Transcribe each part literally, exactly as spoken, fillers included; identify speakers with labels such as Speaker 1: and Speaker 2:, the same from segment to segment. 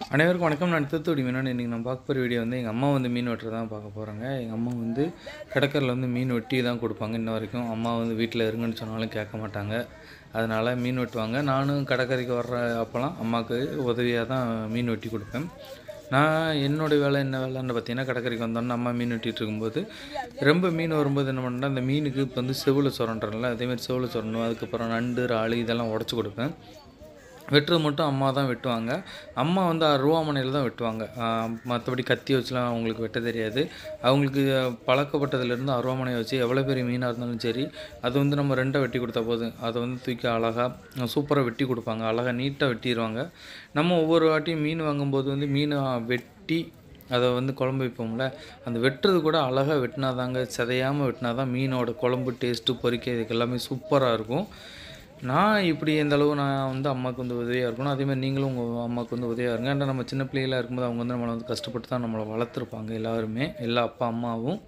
Speaker 1: அனைவருக்கும் வணக்கம். நான் தூத்துக்குடி மீனவன். இன்றைக்கி நான் பார்க்க போகிற வீடியோ வந்து எங்கள் அம்மா வந்து மீன் வெட்டுறது தான் பார்க்க போகிறாங்க. எங்கள் அம்மா வந்து கடற்கரையில் வந்து மீன் வெட்டி தான் கொடுப்பாங்க. இன்ன வரைக்கும் அம்மா வந்து வீட்டில் இருங்கன்னு சொன்னாலும் கேட்க மாட்டாங்க. அதனால் மீன் வெட்டுவாங்க. நானும் கடற்கரைக்கு வர்ற அப்போலாம் அம்மாவுக்கு உதவியாக தான் மீன் வெட்டி கொடுப்பேன். நான் என்னோடய வேலை என்ன வேலைன்னு பார்த்தீங்கன்னா, கடற்கரைக்கு வந்தோன்னே அம்மா மீன் வெட்டிகிட்டு இருக்கும்போது ரொம்ப மீன் வரும்போது என்ன பண்ணுறேன், அந்த மீனுக்கு இப்போ வந்து செவில் சொரன்றல அதேமாதிரி செவில் சொரணும். அதுக்கப்புறம் நண்டு இறால் இதெல்லாம் உடச்சி கொடுப்பேன். வெட்டுறது மட்டும் அம்மா தான் வெட்டுவாங்க. அம்மா வந்து அருவாமனையில் தான் வெட்டுவாங்க. மற்றபடி கத்தி வச்சுலாம் அவங்களுக்கு வெட்ட தெரியாது. அவங்களுக்கு பழக்கப்பட்டதுலேருந்து அருவாமனையை வச்சு எவ்வளோ பெரிய மீனாக இருந்தாலும் சரி, அது வந்து நம்ம ரெண்டாக வெட்டி கொடுத்தா போதும். அதை வந்து தூக்கி அழகாக சூப்பராக வெட்டி கொடுப்பாங்க. அழகாக நீட்டாக வெட்டிடுவாங்க. நம்ம ஒவ்வொரு வாட்டியும் மீன் வாங்கும்போது வந்து மீனை வெட்டி அதை வந்து குழம்பு வைப்போம்ல, அந்த வெட்டுறது கூட அழகாக வெட்டினாதாங்க, சிதையாமல் வெட்டினா தான் மீனோட குழம்பு டேஸ்ட்டு பொரிக்க இதுக்கு எல்லாமே சூப்பராக இருக்கும். நான் இப்படி எந்த அளவு நான் வந்து அம்மாவுக்கு வந்து உதவியாக இருக்கணும், அதேமாதிரி நீங்களும் உங்கள் அம்மாவுக்கு வந்து உதவியாக இருங்க. ஏன்னா நம்ம சின்ன பிள்ளைகளாக இருக்கும்போது அவங்க வந்து நம்மளை வந்து கஷ்டப்பட்டு தான் நம்மளை வளர்த்துருப்பாங்க எல்லாருமே, எல்லா அப்பா அம்மாவும்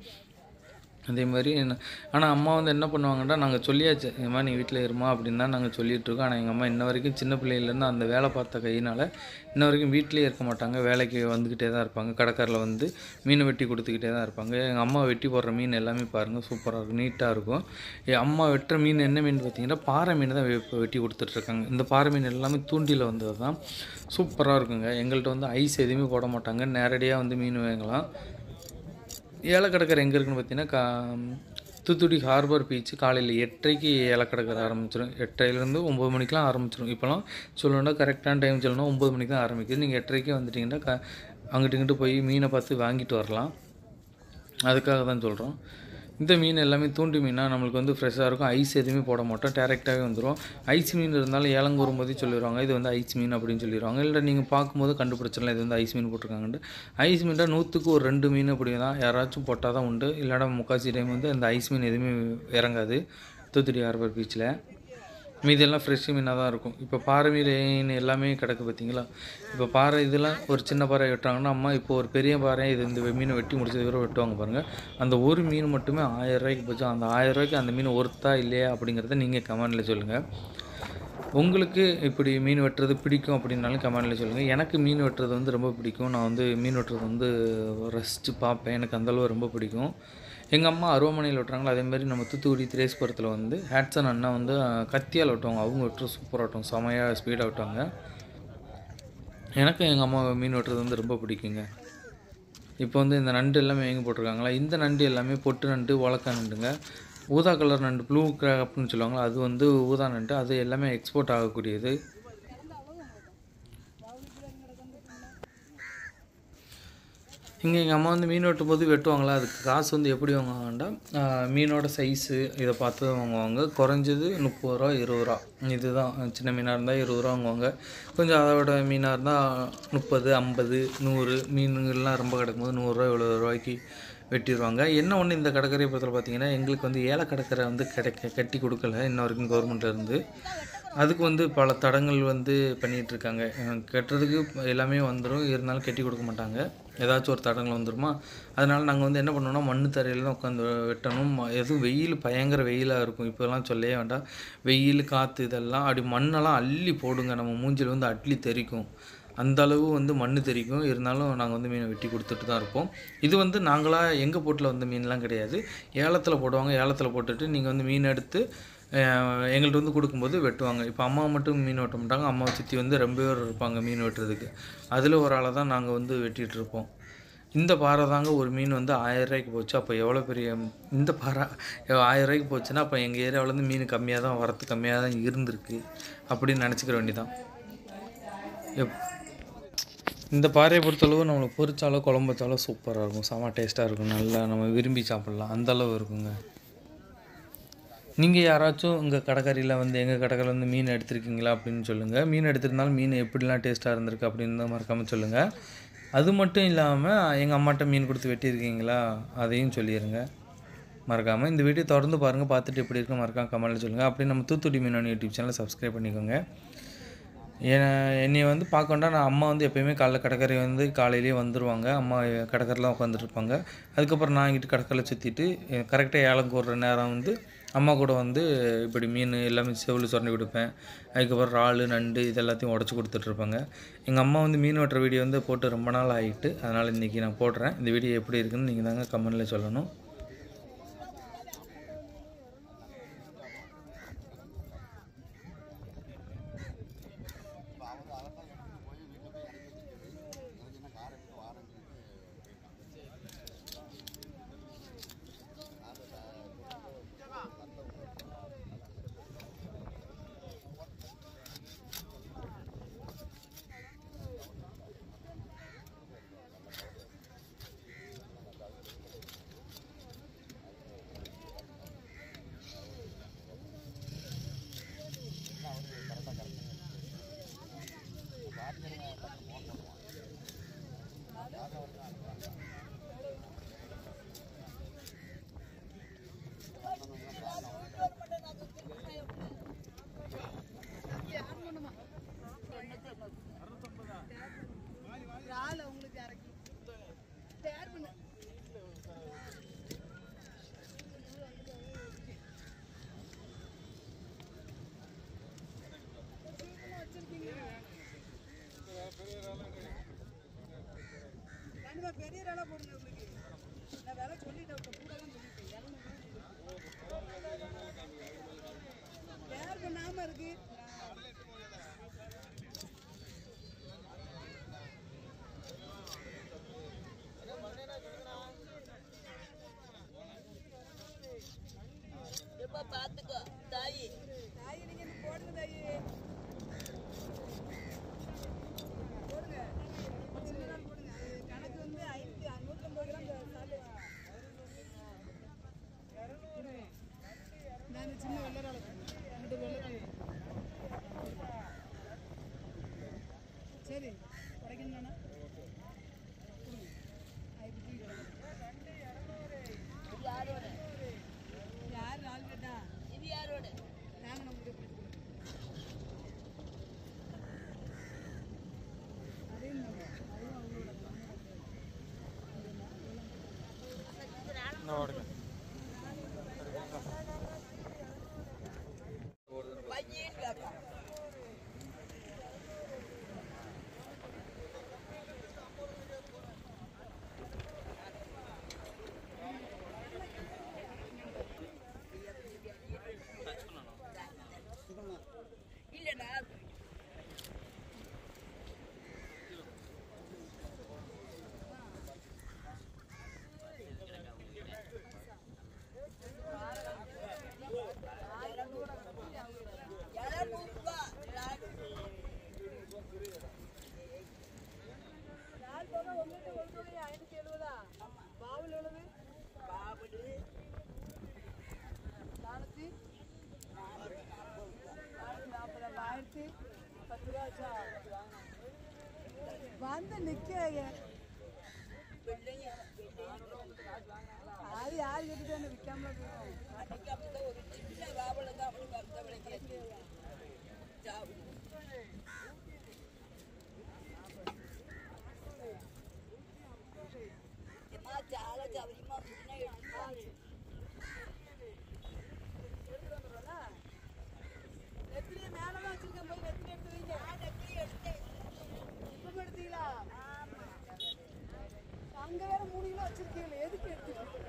Speaker 1: அதே மாதிரி. ஆனால் அம்மா வந்து என்ன பண்ணுவாங்கன்னா, நாங்கள் சொல்லியாச்சு இந்த மாதிரி நீ வீட்டில் இருமா அப்படின்னு தான் நாங்கள் சொல்லிகிட்ருக்கோம். ஆனால் எங்கள் அம்மா இன்ன வரைக்கும் சின்ன பிள்ளையிலேருந்து அந்த வேலை பார்த்த கையினால் இன்ன வரைக்கும் வீட்டிலே இருக்க மாட்டாங்க. வேலைக்கு வந்துக்கிட்டே தான் இருப்பாங்க. கடற்கரையில் வந்து மீன் வெட்டி கொடுத்துக்கிட்டே தான் இருப்பாங்க. எங்கள் அம்மா வெட்டி போடுற மீன் எல்லாமே பாருங்கள், சூப்பராக இருக்கும், நீட்டாக இருக்கும். என் அம்மா வெட்டுற மீன் என்ன மீன் பார்த்தீங்கன்னா, பாறை மீன் தான் இப்போ வெட்டி கொடுத்துட்ருக்காங்க. இந்த பாறை மீன் எல்லாமே தூண்டியில் வந்தது தான், சூப்பராக இருக்குங்க. எங்கள்கிட்ட வந்து ஐஸ் எதுவுமே போட மாட்டாங்க, நேரடியாக வந்து மீன் வாங்கலாம். ஏலக்கடற்கரை எங்கே இருக்குன்னு பார்த்தீங்கன்னா, கா தூத்துக்குடி ஹார்பர் பீச்சு காலையில் எட்டரைக்கு ஏலக்கடற்கரை ஆரம்பிச்சிடும். எட்டரைலேருந்து ஒம்பது மணிக்கெலாம் ஆரம்பிச்சிடும். இப்போலாம் சொல்லணுன்னா கரெக்டான டைம் சொல்லணும்னா ஒம்பது மணிக்கு தான் ஆரம்பிக்குது. நீங்கள் எட்டரைக்கே வந்துட்டிங்கன்னா க அங்கிட்டு இங்கிட்டு போய் மீனை பார்த்து வாங்கிட்டு வரலாம். அதுக்காக தான் சொல்கிறோம். இந்த மீன் எல்லாமே தூண்டி மீனாக நம்மளுக்கு வந்து ஃப்ரெஷ்ஷாக இருக்கும். ஐஸ் எதுவுமே போட மாட்டோம், டேரெக்டாகவே வந்துடும். ஐஸ் மீன் இருந்தாலும் ஏலங்க வரும்போதே சொல்லிடுவாங்க இது வந்து ஐஸ் மீன் அப்படின்னு சொல்லிடுவாங்க. இல்லை நீங்கள் பார்க்கும்போது கண்டுபிடிச்சிடலாம் இது வந்து ஐஸ் மீன் போட்டிருக்காங்கன்ட்டு. ஐஸ் மீனாக நூற்றுக்கு ஒரு ரெண்டு மீன் அப்படி தான் யாராச்சும் போட்டால் தான் உண்டு. இல்லைனா முக்கால்வாசி டைம் வந்து அந்த ஐஸ் மீன் எதுவுமே இறங்காது தூத்துக்குடி ஹார்பர் பீச்சில். மீதெல்லாம் ஃப்ரெஷ் மீனாக தான் இருக்கும். இப்போ பாறை மீன் எல்லாமே கிடக்கு பார்த்தீங்களா. இப்போ பாறை இதெல்லாம் ஒரு சின்ன பாறை வெட்டுறாங்கன்னா அம்மா இப்போ ஒரு பெரிய பாறை இது இந்த மீனை வெட்டி முடிச்சதுக்கப்புறம் வெட்டுவாங்க பாருங்கள். அந்த ஒரு மீன் மட்டுமே ஆயிரம் ரூபாய்க்கு போச்சு. அந்த ஆயிரம் ரூபாய்க்கு அந்த மீன் ஒர்த்தா இல்லையா அப்படிங்கிறத நீங்கள் கமெண்டில் சொல்லுங்கள். உங்களுக்கு இப்படி மீன் வெட்டுறது பிடிக்கும் அப்படின்னாலும் கமெண்டில் சொல்லுங்கள். எனக்கு மீன் வெட்டுறது வந்து ரொம்ப பிடிக்கும். நான் வந்து மீன் வெட்டுறது வந்து ரசித்து பார்ப்பேன். எனக்கு அந்தளவு ரொம்ப பிடிக்கும். எங்கள் அம்மா அருவாமனையில் வெட்டுறாங்களோ அதேமாதிரி நம்ம தூத்துக்குடி திரேஸ்புரத்தில் வந்து ஹேட்சன் அண்ணா வந்து கத்தியால் வெட்டுவாங்க. அவங்க வெட்டுறது சூப்பராக வெட்டுவாங்க, செமையாக ஸ்பீடாக வெட்டுவாங்க. எனக்கும் எங்கள் அம்மா மீன் வெட்டுறது வந்து ரொம்ப பிடிக்குங்க. இப்போ வந்து இந்த நண்டு எல்லாமே வாங்கி போட்டிருக்காங்களா, இந்த நண்டு எல்லாமே பொட்டு நண்டு, உலக்கா நண்டுங்க. ஊதா கலர் நண்டு ப்ளூ கிராப்னு சொல்லுவாங்களா, அது வந்து ஊதா நண்டு. அது எல்லாமே எக்ஸ்போர்ட் ஆகக்கூடியது. இங்கே எங்கள் அம்மா வந்து மீன் வெட்டும் போது வெட்டுவாங்களா, அதுக்கு காசு வந்து எப்படி வாங்குவாங்கண்டா, மீனோட சைஸு இதை பார்த்து தான் வாங்குவாங்க. குறைஞ்சது முப்பது ரூபா இருபது ரூபா இதுதான். சின்ன மீனாக இருந்தால் இருபது ரூபா வாங்குவாங்க. கொஞ்சம் அதோட மீனாக இருந்தால் முப்பது ஐம்பது நூறு மீன்கள்லாம் ரொம்ப கிடக்கும்போது நூறுரூவா எழுபது ரூபாய்க்கு வெட்டிடுவாங்க. என்ன ஒன்று இந்த கடற்கரை பக்கத்தில் பார்த்தீங்கன்னா, எங்களுக்கு வந்து ஏல கடற்கரை வந்து கிடைக்க கட்டி கொடுக்கல இன்ன வரைக்கும் கவர்மெண்ட்லேருந்து. அதுக்கு வந்து பல தடங்கள் வந்து பண்ணிகிட்ருக்காங்க. கட்டுறதுக்கு எல்லாமே வந்துடும், இருந்தாலும் கட்டி கொடுக்க மாட்டாங்க. ஏதாச்சும் ஒரு தடங்கள் வந்துடுமா, அதனால் நாங்கள் வந்து என்ன பண்ணோம்னா மண் தரையில் தான் உட்காந்து வெட்டணும். எதுவும் வெயில் பயங்கர வெயிலாக இருக்கும். இப்போலாம் சொல்லவே வேண்டாம், வெயில் காற்று இதெல்லாம் அப்படி மண்ணெல்லாம் அள்ளி போடுங்க. நம்ம மூஞ்சில் வந்து அட்லி தெரிக்கும், அந்த அளவு வந்து மண் தெரிக்கும். இருந்தாலும் நாங்கள் வந்து மீனை வெட்டி கொடுத்துட்டு தான் இருப்போம். இது வந்து நாங்களாக எங்கள் போட்டில் வந்து மீன்லாம் கிடையாது, ஏலத்தில் போடுவாங்க. ஏலத்தில் போட்டுட்டு நீங்கள் வந்து மீன் எடுத்து எங்கள்கிட்ட வந்து கொடுக்கும்போது வெட்டுவாங்க. இப்போ அம்மா மட்டும் மீன் வெட்ட மாட்டாங்க, அம்மாவை சுற்றி வந்து ரொம்ப பேர் இருப்பாங்க மீன் வெட்டுறதுக்கு. அதில் ஒரு ஆளை தான் நாங்கள் வந்து வெட்டிகிட்ருப்போம். இந்த பாறை தாங்க ஒரு மீன் வந்து ஆயிரம் ரூபாய்க்கு போச்சு. அப்போ எவ்வளோ பெரிய இந்த பாறை ஆயிரம் ரூபாய்க்கு போச்சுன்னா அப்போ எங்கள் ஏரியாவிலேருந்து மீன் கம்மியாக தான் வரத்து கம்மியாக தான் இருந்திருக்கு அப்படின்னு நினச்சிக்கிற வேண்டியதான். எப் இந்த பாறையை பொறுத்தளவு நம்மளுக்கு பொரிச்சாலோ குழம்பு வச்சாலோ சூப்பராக இருக்கும், செம டேஸ்ட்டாக இருக்கும், நல்லா நம்ம விரும்பி சாப்பிட்லாம், அந்தளவு இருக்குங்க. நீங்கள் யாராச்சும் உங்கள் கடற்கரையில் வந்து எங்கள் கடற்கரையில் வந்து மீன் எடுத்துருக்கீங்களா அப்படின்னு சொல்லுங்கள். மீன் எடுத்திருந்தாலும் மீன் எப்படிலாம் டேஸ்ட்டாக இருந்திருக்கு அப்படின்னு தான் மறக்காமல் சொல்லுங்கள். அது மட்டும் இல்லாமல் எங்கள் அம்மாட்ட மீன் கொடுத்து வெட்டியிருக்கீங்களா அதையும் சொல்லிடுங்க மறக்காமல். இந்த வீடியோ தொடர்ந்து பாருங்கள், பார்த்துட்டு எப்படி இருக்குன்னு மறக்காமல் கமெண்ட்டில் சொல்லுங்கள். அப்படி நம்ம தூத்துக்குடி மீனவன் யூடியூப் சேனலை சப்ஸ்கிரைப் பண்ணிக்கோங்க. என்னை வந்து பார்க்கண்டா நான் அம்மா வந்து எப்போயுமே காலைல கடற்கரை வந்து காலையிலேயே வந்துடுவாங்க. அம்மா கடற்கரைலாம் உட்காந்துட்ருப்பாங்க. அதுக்கப்புறம் நான் இங்கிட்டு கடற்கரையில் சுற்றிட்டு கரெக்டாக ஏலம் கூடுற நேரம் வந்து அம்மா கூட வந்து இப்படி மீன் எல்லாமே செவில் சுரண்டி கொடுப்பேன். அதுக்கப்புறம் இறால், நண்டு இது எல்லாத்தையும் உடச்சி கொடுத்துட்ருப்பேங்க. எங்கள் அம்மா வந்து மீன் வெட்டுற வீடியோ வந்து போட்டு ரொம்ப நாள் ஆகிட்டு, அதனால் இன்றைக்கி நான் போடுறேன். இந்த வீடியோ எப்படி இருக்குதுன்னு நீங்கள் தாங்க கமெண்ட்டில் சொல்லணும்.
Speaker 2: பெரிய இறாலா போடுங்க உங்களுக்கு. நான் வேலை சொல்லிட்டேன், கூட தான் சொல்லிட்டேன். யார் பண்ணாம இருக்கு பாத்துக்கோ தாயி தாயி நீங்க போடுங்க தாயி போடுங்க போடுங்க. கணக்கு வந்து ஐநூத்தி நூற்றம்பது கிராம் நான் சின்ன வெள்ளரால சரி உடைக்கணும். யாரோட யார் ஆள் கேட்டா இது யாரோட நாங்க நம்ம வந்து நிக்கிறாங்க. அது யாரு கிட்ட விற்காம ஒரு சின்ன வாபல தான் చాలా చవరిమా நெத்திலிய மேலதான் வச்சிருக்கேன். போய் நெத்திலி எடுத்து வைங்க. நெத்திலி எடுத்தேன். இப்ப எடுத்தீங்களா? அங்க வேற மூணு கிலோ வச்சிருக்கீங்களே, எதுக்கு எடுத்துட்டு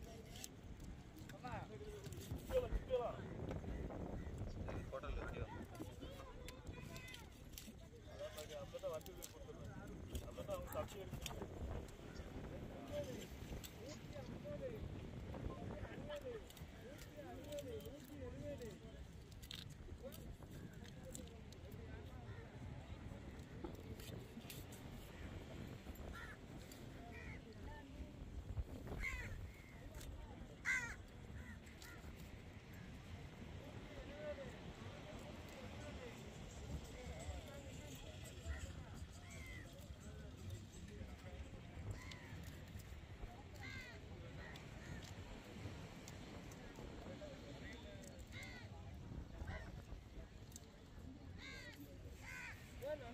Speaker 1: ஹோட்டல்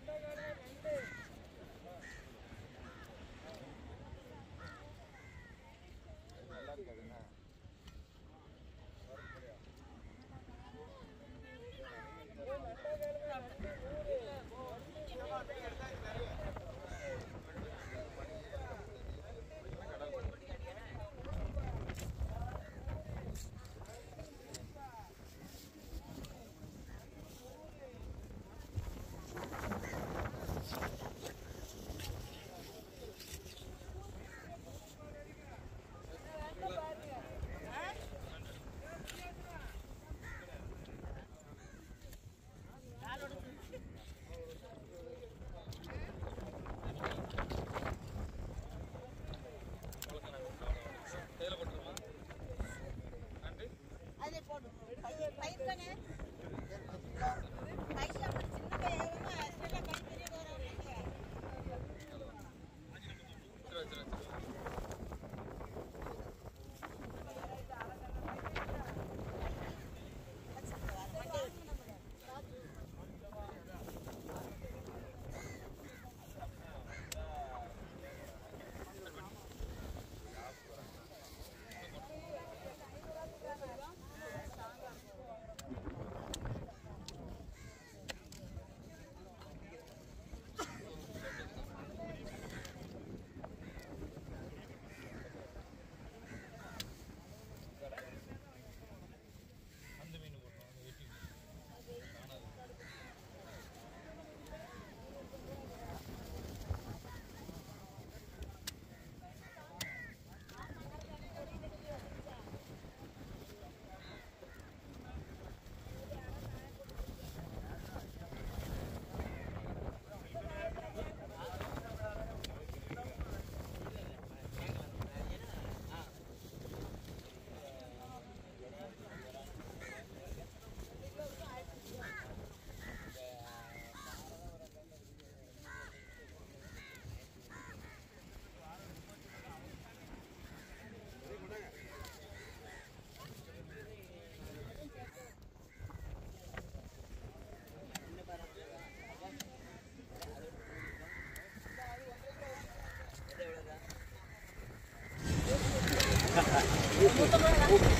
Speaker 2: அதே போடு பைப் தானே பைப் அப்படி சின்ன கை ஏவமா அஸ்ட்ரேலியா கை பெரிய போறாங்க
Speaker 3: Gracias.